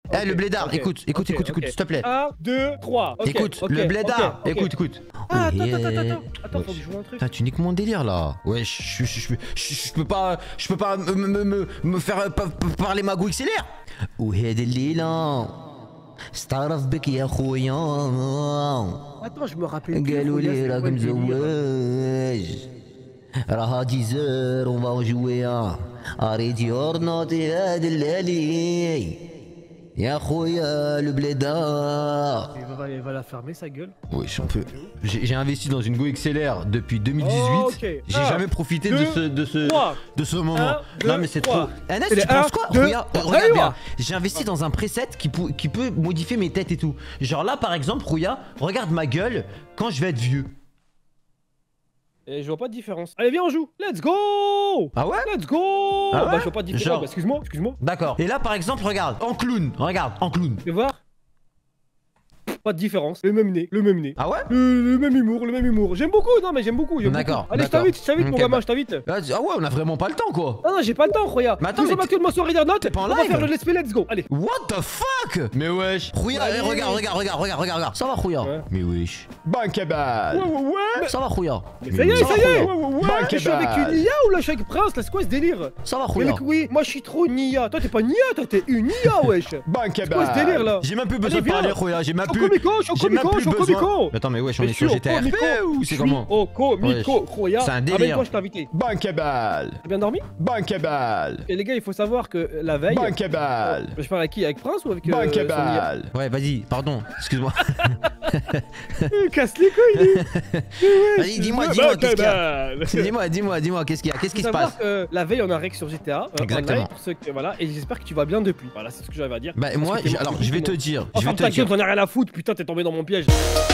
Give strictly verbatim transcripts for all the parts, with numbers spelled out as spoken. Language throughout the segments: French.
Eh, le blédard, écoute, écoute, écoute, écoute, s'il te plaît. un, deux, trois. Écoute, le blédard, écoute, écoute. Ah, attends, attends, attends, attends. Attends, faut que je joue un truc. Putain, tu niques mon délire là. Ouais, je je peux pas, je peux pas me me me faire parler magou X L R. وهذا الليلة استعرف بك يا خويا. Attends, je me rappelle. قالوا لي راك مزواج. راها ديزر on va jouer. أريد يورنوتي هذا الليلي. يا خويا le blédard. Il va, il va la fermer sa gueule. Oui, j'en peux. J'ai investi dans une Go X L R depuis deux mille dix-huit. Oh, okay. J'ai jamais profité deux, de ce de ce trois, de ce moment. un, deux, non mais c'est trop. Anas, tu penses un, quoi? deux, Regarde, euh, trois. regarde Allez, bien. J'ai investi dans un preset qui peut qui peut modifier mes têtes et tout. Genre là par exemple, Rouya, regarde ma gueule quand je vais être vieux. Et je vois pas de différence. Allez, viens, on joue. Let's go. Ah ouais? Let's go. Ah ouais? Bah, je vois pas de différence. Genre... Bah, excuse-moi, excuse-moi. D'accord. Et là, par exemple, regarde, en clown. Regarde, en clown. Tu veux voir? Pas de différence. Le même nez, le même nez. Ah ouais? Le, le même humour, le même humour. J'aime beaucoup, non mais j'aime beaucoup. D'accord. Allez, je t'invite, je t'invite, okay, mon gamin, bah... je t'invite. Ah ouais, on a vraiment pas le temps, quoi. Non, non, j'ai pas le temps, Rouya. Mais attends, nous sommes actuellement sur Reader Note. T'es pas en on live? va faire le let's play, let's go. Allez. What the fuck? Mais wesh. Rouya, Allez. regarde, regarde, regarde, regarde, regarde, regarde. Ça va, Rouya? Ouais. Mais wesh. Bankable. Ouais, ouais, ouais. Ça va, Rouya? Mais ça y est, ça y est. Ouais, ouais, ouais. Je suis avec une Nia ou là, je suis avec Prince, là, c'est quoi ce délire? Ça va, Mais Rouya? mec, oui, moi je suis trop Nia. Toi, t'es pas Nia, toi, t'es une Nia, wesh. Bankable. C'est quoi ce délire là? J'ai même plus besoin de parler, Rouya. J'ai même plus. Chocomico, Chocomico, Chocomico. Attends, mais wesh, on est sur G T R P ou c'est comment? Oh, Comico, Rouya. C'est un délire. Avec moi, je t'ai invité. Bankable. T'as bien dormi? Bankable. Et les gars, il faut savoir que la veille. Bankable. Je parle avec qui? Avec Prince ou avec euh, Bankable. Ouais, vas-y, pardon, excuse-moi. Il casse les couilles, lui. Vas-y, dis-moi, dis-moi, qu'est-ce qu'il y a? Dis-moi, dis-moi, dis-moi, qu'est-ce qu'il y a? Qu'est-ce qui se passe? euh, La veille, on a rec sur G T A. Euh, Exactement. Pour ceux que, voilà, et j'espère que tu vas bien depuis. Voilà, c'est ce que j'avais à dire. Bah, moi, alors, je vais te dire. Oh, Je vais ferme te ta dire. gueule, t'en as rien à foutre. Putain, t'es tombé dans mon piège.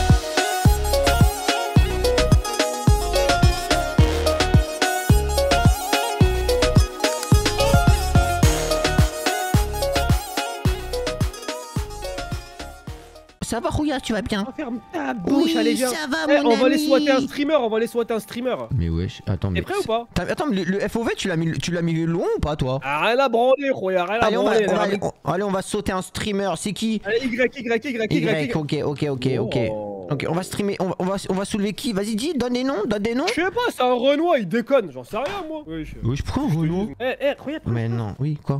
Ça va, Rouya, tu vas bien? Ferme ta bouche, Oui, allez, viens. ça va, Eh, mon on va aller ami. swatter un streamer, on va aller swatter un streamer. Mais wesh, attends, mais. T'es prêt ou pas? Attends, mais le, le F O V, tu l'as mis, tu l'as mis loin ou pas, toi? Ah, rien à branler, Rouya, rien à Allez, on va, branler. on va aller, on- allez, on va sauter un streamer. C'est qui? Allez, Y, Y, Y, Y, Y. Y, ok, ok, ok, ok. Oh. Ok, on va streamer, on va, on va, on va soulever qui? Vas-y, dis, donne des noms, donne des noms. Je sais pas, c'est un Renoir, il déconne. J'en sais rien, moi. Oui, je... Wesh, pourquoi un Renault? Eh, eh, regarde. Mais non, oui, quoi?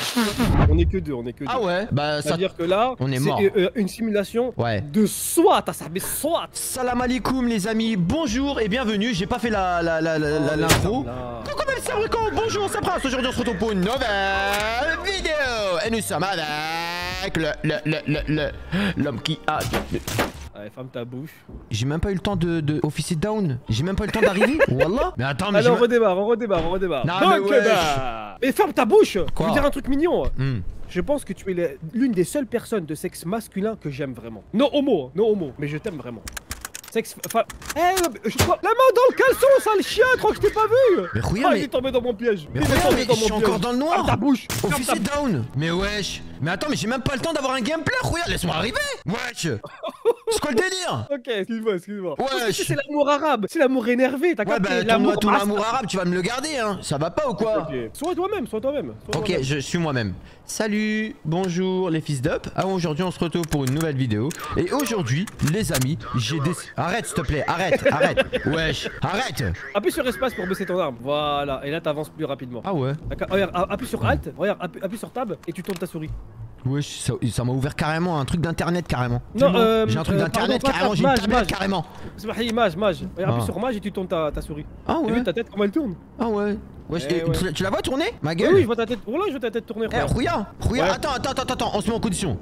On est que deux, on est que deux. Ah ouais? Bah, ça. C'est-à-dire que là, On est c'est mort. euh, euh, une simulation Ouais. de SWAT, à ça, mais SWAT. Salam alaikum les amis, bonjour et bienvenue. J'ai pas fait la la la la la- l'intro. Coucou même Sabrico, bonjour, c'est Prince. Aujourd'hui on se retrouve pour une nouvelle vidéo. Et nous sommes avec le le le le le l'homme qui a. Allez, ferme ta bouche. J'ai même pas eu le temps de de officier down. J'ai même pas eu le temps d'arriver. Wallah. Mais attends, mais Allez, j'ai on ma- redémarre, on redémarre, on redémarre. Non, Donc, mais wesh. bah... mais ferme ta bouche. Quoi? Je veux dire un truc mignon. Hmm. Je pense que tu es le- l'une des seules personnes de sexe masculin que j'aime vraiment. No homo, hein, no homo, mais je t'aime vraiment. Sexe... Enfin... Eh, euh, je crois... La main dans le caleçon, sale chien, tu crois que je t'ai pas vu? Mais Ah, regarde, il mais est tombé dans mon piège. mais Il est regarde, tombé mais dans je mon suis piège. encore dans le noir. Ferme ta bouche. Ferme Officier ta- down. Mais wesh. Mais attends, mais j'ai même pas le temps d'avoir un gameplay. Regarde, laisse-moi arriver. Wesh. C'est quoi le délire? Ok, excuse-moi, excuse-moi. Ouais, Parce que je- C'est l'amour arabe, c'est l'amour énervé, t'as Ouais, capté? bah, ton, ton amour arabe, tu vas me le garder, hein. Ça va pas ou quoi? Ok. Sois toi-même, sois toi-même. sois Ok, toi-même. je suis moi-même. Salut, bonjour les fils d'up. Ah, aujourd'hui, on se retrouve pour une nouvelle vidéo. Et aujourd'hui, les amis, j'ai des... Arrête, s'il te plaît, arrête, arrête. Wesh, arrête. Appuie sur espace pour baisser ton arme. Voilà, et là t'avances plus rapidement. Ah ouais. D'accord, regarde, a- appuie sur Alt, regarde, appuie, appuie sur Tab et tu tournes ta souris. Wesh, ça ça m'a ouvert carrément un truc d'internet carrément. Non, C'est bon. euh, J'ai un truc euh, d'internet pardon, pas carrément, ça, j'ai une mage, tablette mage. carrément. C'est marqué image, mage. Regarde, appuie Ah. sur mage et tu tournes ta, ta souris. Ah T'as ouais. vu ta tête comment elle tourne? Ah ouais. Wesh, Eh et ouais. tu, tu la vois tourner? Ma Oui, gueule. oui, je vois ta tête. Oh là, je vois ta tête tourner. Eh, regarde. Rouya, Rouya, Ouais. attends, attends, attends, attends, on se met en condition.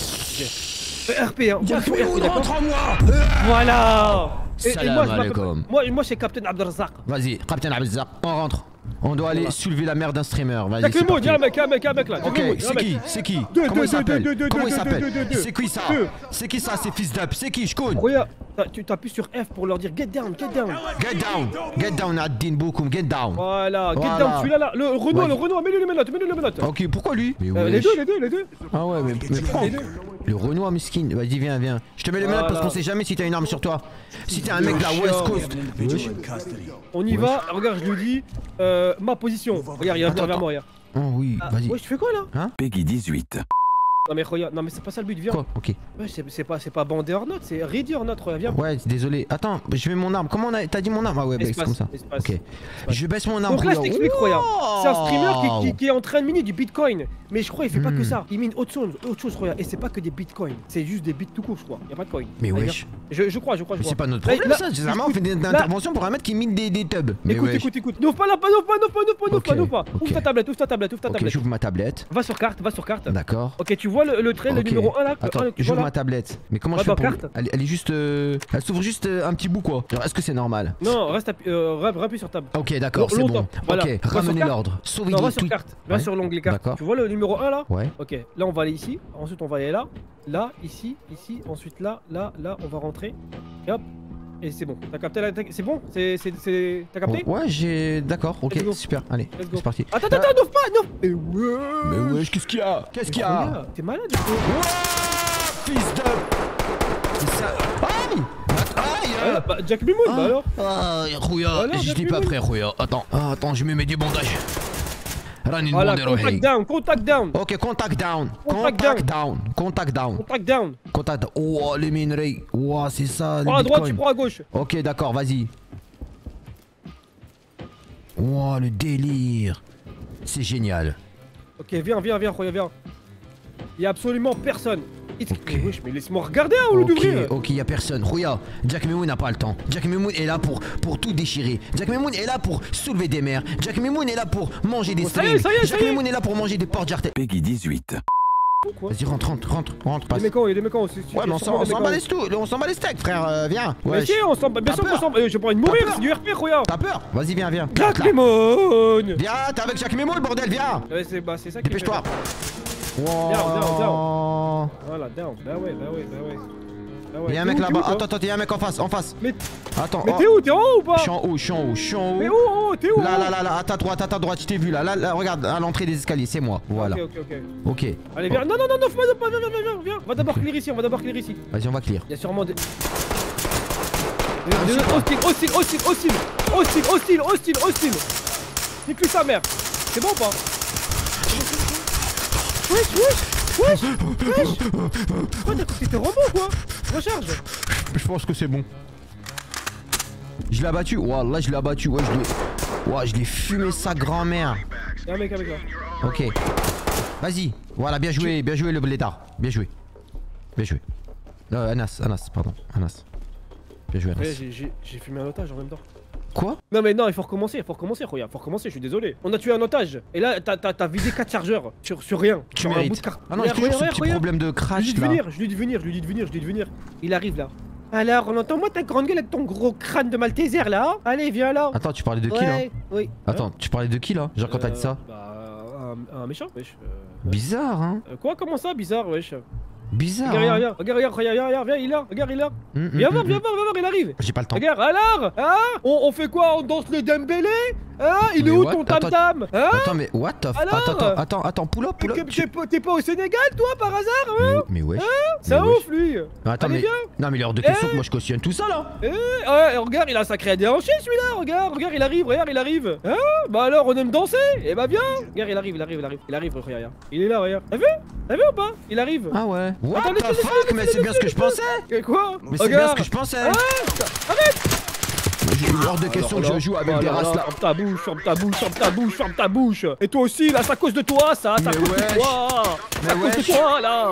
Euh, R P, hein. Y'a On fait tout le R P, monde d'accord. rentre en moi. Voilà. Et, et Salam moi, je m'appelle- alaikum. moi, moi, c'est Captain Abdelrazak. Vas-y, Captain Abdelzak, on rentre. On doit aller Voilà. soulever la mère d'un streamer. Vas-y, Y'a que c'est le mot, parti. y'a un mec, y'a un mec, y'a un mec là. Ok, c'est qui? C'est qui? Comment il s'appelle? Comment il s'appelle? C'est qui ça? C'est qui ça, ces fils d'up? C'est qui? Je connais. Regarde, t'as- tu t'appuies sur F pour leur dire get down, get down. Get down, get down, Ad-Din Boukoum, get down. Voilà, get Voilà. down, celui-là là. Le Renault, Ouais. le Renault, mets-lui les menottes, mets-lui les menottes. Ok, pourquoi lui? Mais Euh, les wesh. deux, les deux, les deux. Ah ouais, mais, mais prends. Les deux. Le Renoir miskin. Vas-y, viens, viens. Je te mets les menottes parce qu'on sait jamais si t'as une arme sur toi. Si t'es un mec de la West Coast. Wesh. On y va, regarde, je lui dis euh, ma position. Regarde, il Attends, revient vers moi, regarde. Oh oui, Ah, vas-y. ouais, tu fais quoi là? Peggy dix-huit. Non mais regarde, non mais c'est pas ça le but, viens. Quoi? Ok. Ouais, c'est pas, c'est pas bandé or not, c'est ready or not, regarde, viens. Ouais, désolé. Attends, je mets mon arme. Comment on a... T'as dit mon arme? Ah ouais, bah, c'est comme ça. Espace, Ok. espace. Je baisse mon arme. Donc là, je t'explique, regarde. C'est un streamer qui, qui, Wow. qui est en train de miner du bitcoin. Mais je crois il fait pas Hmm. que ça. Il mine autre chose, autre chose, regarde. Et c'est pas que des bitcoins. C'est juste des bits tout court, je crois. Y'a pas de coin. Mais Allez, wesh. viens. Je, je crois, je crois, je Mais crois. c'est pas notre Là, problème là, ça. Généralement, on fait des là- interventions pour un mec qui mine des, des tubs. Mais Écoute, wesh. écoute, écoute. N'ouvre pas la, n'ouvre pas, n'ouvre pas, n'ouvre pas, n'ouvre pas, Ok, n'ouvre pas. ok. Ouvre ta tablette, ouvre ta tablette, ouvre ta Ok, tablette. j'ouvre ma tablette. Va sur carte, va sur carte. D'accord. Ok, tu vois le, le trait, le Ok. numéro un là. le Attends, un, tu vois j'ouvre là ma tablette. Mais comment Va je fais dans pour... carte. Elle, elle est juste... euh, Elle s'ouvre juste euh, un petit bout quoi. Genre, est-ce que c'est normal? Non, reste appu- euh, rap- rappuie sur table. Ok, d'accord, c'est Longtemps, bon. voilà. Ok, Va sur ramenez carte. l'ordre. Sauvez Non, va les sur tweets. carte. Va Ouais. sur l'onglet carte. D'accord. Tu vois le numéro un là? Ouais. Ok, là on va aller ici. Ensuite on va aller là. Là, ici, ici. Ensuite là, là, là. On va rentrer. Et hop. Et c'est bon. T'as capté la. C'est bon? C'est. c'est- c'est- T'as capté? Ouais, j'ai... D'accord, ok, Let's go. super. Allez, Let's go. c'est parti. Attends, attends, attends, n'ouvre pas, non! Mais ouais! Mais wesh, qu'est-ce qu'il y a? Qu'est-ce qu'il y a? Regarde, t'es malade, quoi. Fils de... C'est ça... Aïe! Aïe! Ah, bah, Jack Mimoun, bah alors? Ah, Rouya, Voilà, je Jack dis pas Mimoun. prêt, Rouya. Attends, ah, attends, je me mets du bandage. Rani Voilà, le contact bandage. down, contact down, Ok, contact down. Contact Contact down. Contact down. contact down. Contact down. Oh, les minerais. Oh, c'est ça, Prends les à droite, tu bitcoins. prends à gauche. Ok, d'accord, vas-y. Oh, le délire. C'est génial. Ok, viens, viens, viens, regarde, viens. Il y a absolument personne. It's- Ok. Mais wesh, mais laisse-moi regarder hein, au lieu Ok, d'ouvrir. ok, y a personne. Rouya, Jack Mimoun n'a pas le temps. Jack Mimoun est là pour, pour tout déchirer. Jack Mimoun est là pour soulever des mers. Jack Mimoun est là pour manger des Bon, ça y est, strings. ça y est, ça Jack y est. Mimoun est là pour manger des portes jartelles. Peggy dix-huit. Quoi? Vas-y, rentre, rentre, rentre, rentre, Il passe. est mécon, il est mécon aussi. Ouais, mais on s'en on s'en bat les stou- on s'en bat les steaks, frère, euh, viens. Mais Ouais, si, on s'en bat. Bien T'as sûr qu'on peur s'en bat. J'ai pas envie de mourir, peur c'est du R P, regarde. T'as peur? Vas-y, viens, viens. Jack Là. Mimoun. Viens, t'es avec Jack Mimoun, bordel, viens. Ouais, c'est bah, c'est ça qui. Dépêche-toi. fait- Wow. Down, down, Voilà, down. Bah ouais, bah ouais, bah ouais. Bah ouais. Y'a un T'es mec où, là-bas. t'es où, Attends, toi attends, y'a un mec en face, en face. Mais, Attends. mais oh. t'es où? T'es en haut ou pas? Je suis en haut, je suis en haut, je suis en haut. Mais où, où, t'es où? Là, où là, là, là, à ta droite, à ta droite, je t'ai vu là. Là, là, regarde, à l'entrée des escaliers, c'est moi. Voilà. Ok, ok, ok. Ok. Allez, viens. Non, non, non, non, faut pas, viens, viens, viens, viens, viens. On va d'abord clear ici, on va d'abord clear ici. Vas-y, on va clear. Il y a sûrement des. Des- des- Hostile, hostile, hostile, hostile, hostile, hostile, hostile, hostile. Nique lui sa mère. C'est bon ou pas? Wesh, wesh, wesh, wesh. Quoi, t'as cru que t'étais robot quoi? Recharge. Je pense que c'est bon. Je l'ai abattu. Wallah, je l'ai abattu. Ouais, je l'ai. Ouais, je l'ai fumé sa grand-mère. Y'a un mec avec là. Ok. Vas-y. Voilà, bien joué, bien joué le blédard. Bien joué. Bien joué. Euh, Anas, Anas, pardon. Anas. Bien joué, Ouais, Anas. j'ai- j'ai j'ai fumé un otage en même temps. Quoi? Non mais non, il faut recommencer, il faut recommencer, regarde, faut recommencer, je suis désolé. On a tué un otage, et là t'as- t'as t'as vidé quatre chargeurs sur, sur rien. Tu sur un bout mérites. de carte. Ah non, j'ai Regarde, toujours ce regarde, petit regarde. problème de Je lui crash dis de là. venir, je lui dis de venir, je lui dis de venir, je lui dis de venir. Il arrive là. Alors, on entend moi ta grande gueule avec ton gros crâne de Malteser là hein. Allez, viens là. Attends, tu parlais de qui là? Ouais, oui. Attends, tu parlais de qui là? Genre quand t'as dit ça? Bah, un, un méchant, wesh. Euh, Bizarre, hein? euh, quoi, comment ça, bizarre, wesh? Bizarre. Regarde, hein. regarde, regarde, regarde, regarde, regarde, viens, il est là, regarde, il est là. Hum, hum, Viens hum, voir, viens hum. voir, viens voir, il arrive. J'ai pas le temps. Regarde, alors, hein on, on fait quoi? On danse le Dembélé? Hein? Il est Mais où what? ton Attends, tam-tam? Hein? Attends, mais what the f... Alors Attends, attends, attends, attends, pull up, pull Que- up. T'es pas, t'es pas au Sénégal, toi, par hasard? Mais, mais wesh. C'est un Mais wesh. ouf, lui. Attends, Allez, mais. viens. Non, mais il est hors de question Eh que moi je cautionne tout ça là. Eh, ouais, regarde, il a un sacré déhanché, celui-là. Regarde, regarde, il arrive, regarde, il arrive. Hein? Bah alors, on aime danser? Eh bah viens. Regarde, il arrive, il arrive, il arrive, il arrive, regarde, regarde. Il est là, regarde. T'as vu? T'as vu ou pas? Il arrive. Ah ouais. What Attends, the laissez, fuck? laissez, Mais laissez, c'est bien ce que je pensais. Et quoi? Mais c'est bien ce que je pensais. J'ai eu hors de question que je joue avec des races là. Ferme ta bouche, ferme ta bouche, ferme ta bouche, ferme ta bouche. Et toi aussi, là, c'est à cause de toi, ça. C'est à Mais cause wesh. de toi. C'est à Mais cause de wesh. toi, là.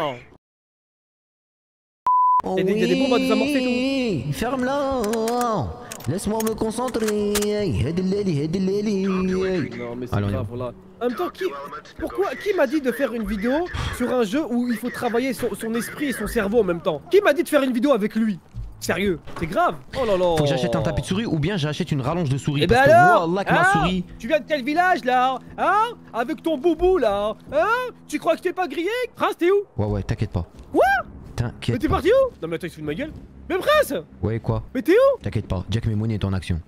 Oh Il y a des- il y a des bombes à désamorcer, oui. Ferme-la. Laisse-moi me concentrer. Hedeleli, hedeleli. Non mais c'est Allons, grave là. En même temps, qui, pourquoi, qui m'a dit de faire une vidéo sur un jeu où il faut travailler son, son esprit et son cerveau en même temps? Qui m'a dit de faire une vidéo avec lui? Sérieux, c'est grave. Oh là là. Faut que j'achète un tapis de souris ou bien j'achète une rallonge de souris. Et ben parce que alors wallah que ma hein souris. Tu viens de quel village là? Hein? Avec ton boubou là? Hein? Tu crois que t'es pas grillé? Prince, t'es où? Ouais, ouais, t'inquiète pas. Quoi? Mais T'inquiète t'es pas. parti où? Non mais attends, il se fout de ma gueule. Mais Prince! Ouais, quoi? Mais t'es où? T'inquiète pas. Jack Memouni est en action.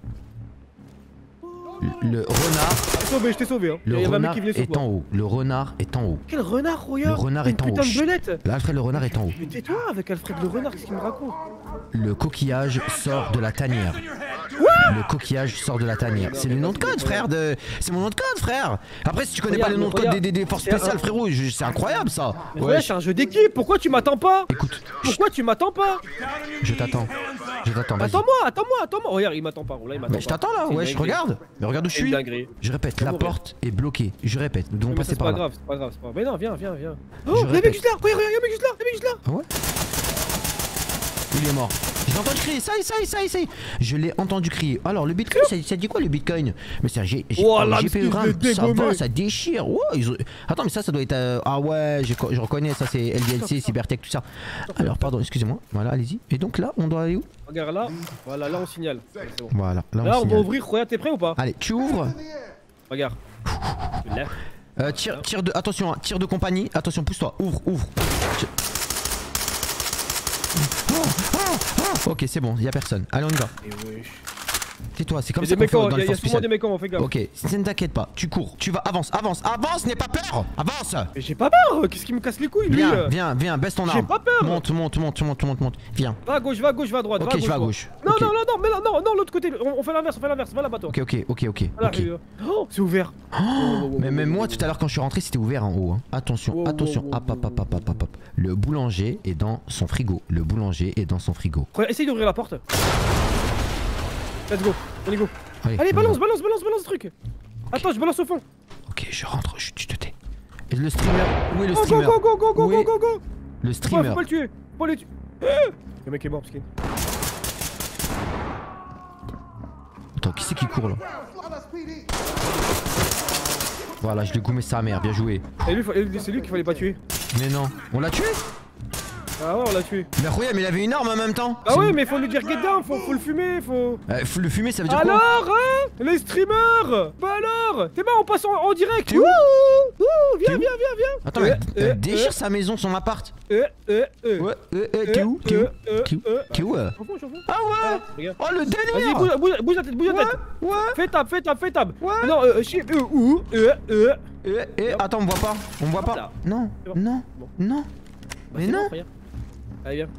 Le, le renard. Je t'ai sauvé, je t'ai sauvé hein. Le Il y avait un mec renard qui venait sur est toi. en haut. Le renard est en haut. Quel renard, regarde? Le renard Une est en haut. putain de Chut. belette. Là, Alfred, le renard est en haut. Mais tais-toi avec Alfred le renard, qu'est-ce qu'il me raconte? Le coquillage sort de la tanière. Quoi? Le coquillage sort de la tanière. C'est le nom de code, frère. De... C'est mon nom de code, frère. Après, si tu connais Regarde, pas le nom de code regarde. des, des, des forces C'est un- spéciales, frérot, je- c'est incroyable ça. Mais Ouais, ouais, c'est un jeu d'équipe, pourquoi tu m'attends pas? écoute, Pourquoi tu m'attends pas? je t'attends. Je t'attends, vas-y. Attends-moi, attends-moi, attends-moi. Regarde, il m'attend pas, là il m'attend Bah, pas. je t'attends là, C'est une ouais, je dinguerie. regarde. Mais regarde où je C'est une suis. dinguerie. Je répète, la mourir. porte est bloquée. Je répète, nous devons Mais ça, passer c'est par pas là. grave, c'est pas grave, c'est pas grave. Mais non, viens, viens, viens. Je Oh, y'a un répète. mec juste là, regarde, y'a un mec juste là, y'a un mec juste là. Ah ouais? Il est mort. J'ai entendu crier, ça y est, ça y est, ça y est, ça y est. Je l'ai entendu crier. Alors, le bitcoin, ça, ça dit quoi le bitcoin? Mais c'est un G- G- Oh, un là, G P U espèce de RAM, ça dégommé. va, ça déchire. Ouais, ils ont- Attends, mais ça, ça doit être. euh, Ah ouais, je, co- je reconnais, ça c'est L V L C, Cybertech, tout ça. Alors, pardon, excusez-moi. Voilà, allez-y. Et donc là, on doit aller où? Regarde là, voilà, là on signale. Ouais, c'est bon. Voilà, là, on Là on va signale. ouvrir, regarde, t'es prêt ou pas? Allez, tu ouvres. Regarde. Là. Euh, tire, tire de. Attention, hein, tir de compagnie. Attention, pousse-toi. Ouvre, ouvre. Tire. Oh, oh, oh. Ok, c'est bon, y a personne. Allez, on y va. Et wesh. Tais-toi, c'est comme Y'a ça des qu'on fait mecs, dans y'a les y a forces souvent des spéciales. mecs en, fais gaffe. Ok, ne t'inquiète pas, tu cours, tu vas, avance, avance, avance, n'aie pas peur. Avance. Mais j'ai pas peur, qu'est-ce qui me casse les couilles lui? Viens, euh viens, viens, baisse ton J'ai arme. pas peur. Monte, monte, monte, monte, monte, monte. Viens. Va à gauche, va à gauche, va à droite. Ok, va à je vais à toi. gauche. Non, Ok. non, non, non, mais non, non, non, l'autre côté, on, on fait l'inverse, on fait l'inverse, va là-bas toi. Ok, ok, ok, ok. Voilà, ok. euh, Oh, c'est ouvert. Oh, mais même moi, tout à l'heure, quand je suis rentré, c'était ouvert en haut. hein. Attention, Wow, wow, attention. wow, Hop, hop, wow, hop, hop, hop, hop, hop. Le boulanger est dans son frigo. Le boulanger est dans son frigo. Regarde, essaye d'ouvrir la porte. Let's go, allez go. Allez, Allez, on y balance, va. balance, balance, balance le truc. Attends, je balance au fond. Ok, je rentre, je, tu te tais. Et le streamer. Où est le Go, go, streamer? go, go, go, go, Où est go, go, go. Le Ouais, streamer. faut pas le tuer, faut pas le tuer. Eh le mec est mort, skin. Attends, qui c'est qui court là? Voilà, je l'ai goumé sa mère, bien joué. Et lui, faut- et lui, c'est lui qu'il fallait pas tuer. Mais non, on l'a tué? Ah ouais, on l'a tué. Mais Roya, mais il avait une arme en même temps. Ah C'est ouais, une- mais faut lui dire get down, faut, faut le fumer, faut. Euh, faut le fumer, ça veut dire Alors, quoi? hein? Les streamers. Bah alors. T'es mort, on passe en, en direct. T'es où? Ouh, ouh, T'es viens, où viens, viens, viens. Attends, Euh, mais euh, elle déchire euh, sa maison, son appart. Euh, euh, euh. Ouais, euh, euh, Euh, t'es où? T'es où? euh, euh, T'es où? euh. T'es où? euh J'en fous, j'en fous. Ah ouais! Regarde. Oh le Vas-y, délire! bouge, bouge, bouge la tête, bouge la Ouais, tête. ouais. Fais tape, fais tape, fais tape. Ouais. Non, euh, chi- euh, ouh, euh, euh. Eh, eh, attends, on me voit pas. On me voit Hop pas. là. Non, C'est bon. non, Bon. non. Bah, Mais c'est non. bon, regarde. Allez, viens.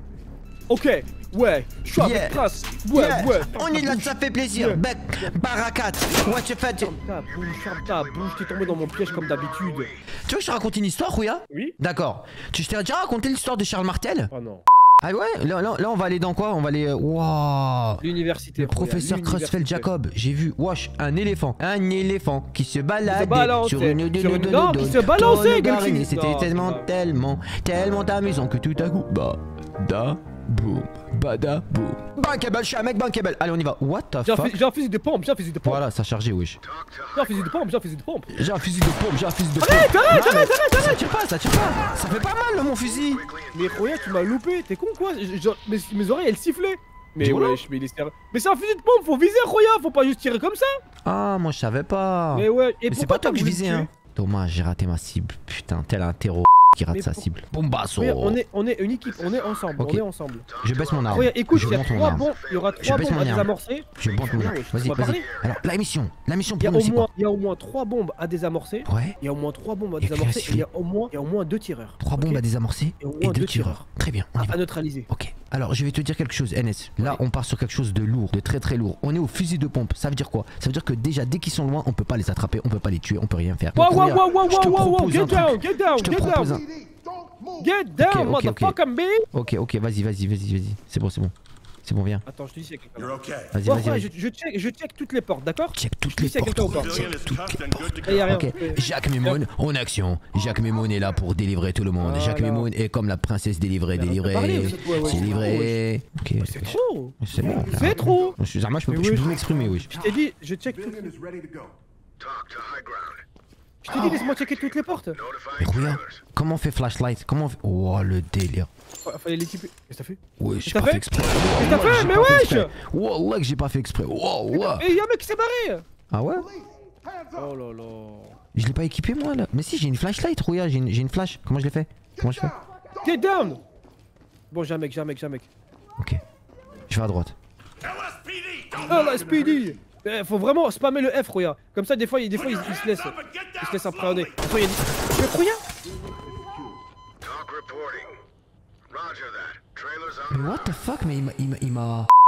Ok, ouais, je suis Yeah. avec Prince. Ouais, Yeah. ouais. On est là, ça fait plaisir. Yeah. Bec, barakat, what you fais? Tu Ferme ta bouche, ferme ta bouche, t'es tombé dans mon piège comme d'habitude. veux que je te raconte une histoire, Rouya? Oui? D'accord. Tu t'es déjà raconté l'histoire de Charles Martel? Oh non. Ah ouais? Là, là, là, on va aller dans quoi? On va aller. euh, Waouh! L'université. Le professeur Creutzfeldt Jacob, j'ai vu, wesh, un éléphant, un éléphant qui se baladait balançait sur une sur une- non, qui se balançait, Tourne Gelkin. C'était Non, tellement, c'est pas- tellement, tellement amusant que tout à coup, bah, da, boum, bada, boum. Bankable, je suis un mec bankable. Allez, on y va. What the J'ai un, fuck? fusil- j'ai un fusil de pompe, j'ai un fusil de pompe. Voilà, ça a chargé, wesh. J'ai un fusil de pompe, j'ai un fusil de pompe. J'ai un fusil de pompe, j'ai un fusil de pompe. Arrête, arrête, Non, arrête, mais arrête, Ça tire pas, ça tire pas. Ça fait pas mal, mon fusil. Mais Roya, tu m'as loupé, t'es con quoi? Je- je- mes, mes oreilles elles sifflaient. Mais Dis-moi. wesh, mais il est sérieux. Mais c'est un fusil de pompe, faut viser Roya, faut pas juste tirer comme ça. Ah, moi, je savais pas. Mais ouais, et Mais c'est pourquoi pas toi t'as que je voulu me visais, tuer? hein. Dommage, j'ai raté ma cible. Putain, tel un terreau qui rate Mais sa pour- cible. Bombasso. Regarde, on est, on est une équipe, on est ensemble, Ok. on est ensemble. Je baisse mon arme. Regarde, écoute, je il y a monte mon trois arme. bombes, il y aura Je trois baisse bombes mon à arme. désamorcer. Je monte mon Non, arme. wesh, tu Vas-y, vas vas-y. parler. Alors, la mission. La mission Il y, a pour nous, au c'est moins, quoi? il y a au moins trois bombes à désamorcer. Ouais. Il y a au moins trois bombes à Et puis désamorcer. la Et il y a au moins, il y a au moins deux tireurs. Trois ok bombes à désamorcer Et au et moins deux deux tireurs. tireurs. Très bien, on y À, va. à neutraliser. Ok. Alors, je vais te dire quelque chose, N S. Là, Oui. on part sur quelque chose de lourd, de très très lourd. On est au fusil de pompe. Ça veut dire quoi? Ça veut dire que déjà, dès qu'ils sont loin, on peut pas les attraper, on peut pas les tuer, on peut rien faire. Wow, Donc, wow, regarde, wow, wow, je te wow, wow, wow, propose un get truc. down, get down, Je te get propose down. un. Get down, Ok, ok, ok. motherfucker, me. Ok, ok, vas-y, vas-y, vas-y, vas-y. C'est bon, c'est bon. C'est bon, viens. Attends, je te dis, c'est quelqu'un. You're okay. Vas-y, Bon, vas-y, ouais, vas-y. je, je, check, je check toutes les portes, d'accord? Check toutes Je les dis s'il y a quelqu'un portes. au port. Civilian is tough and good to Il y a go. rien. Ok, Jacques Mimoun en action. Jacques Mimoun est là pour délivrer tout le monde. Voilà. Jacques Mimoun est comme la princesse délivrée, Mais arrête de délivrée. parler, vous êtes- ouais, ouais, C'est c'est livré. Ok, C'est trop. c'est bon. C'est trop. Je suis Zama, je peux Mais je peux oui. plus m'exprimer, oui. Je t'ai dit, je check toutes. is ready to go. Je t'ai dit, laisse-moi checker toutes les portes. Mais regarde, comment on fait flashlight? Comment on fait... Oh le délire. Fa- Fallait l'équiper. Qu'est-ce que t'as fait? Ouais, j'ai t'as pas fait fait exprès. Qu'est-ce que t'as fait? J'ai Mais pas fait wesh! exprès. Wallah que j'ai pas fait exprès. Wow, wow. Et y'a un mec qui s'est barré. Ah ouais? Oh là là. Je l'ai pas équipé moi là. Mais si, j'ai une flashlight, regarde, j'ai une, j'ai une flash. Comment je l'ai fait? Comment je fais? Get down. Bon, j'ai un mec, j'ai un mec, j'ai un mec. Ok. Je vais à droite. L S P D, don't Oh la Speedy. Eh, faut vraiment spammer le F, Roya. Comme ça, des fois, il, des fois, il, il se laisse. stop and get Il se down laisse slowly. appréhender. Des fois, il y a une... Tu veux Roya? Talk reporting. Roger that. Trailers on Mais what the fuck? Mais il m'a- il m'a... il m'a...